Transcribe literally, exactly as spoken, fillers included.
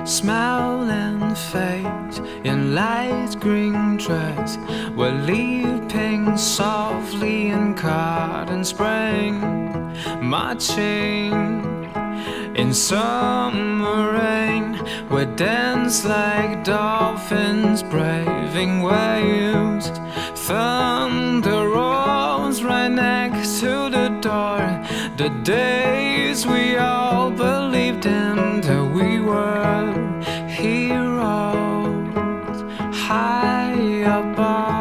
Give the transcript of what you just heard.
Smile and fade in light green dress, we're leaping softly in cotton spring, marching in summer rain. We dance like dolphins braving waves. Thunder rolls right next to the door. The days we all believed in, that we were heroes high above.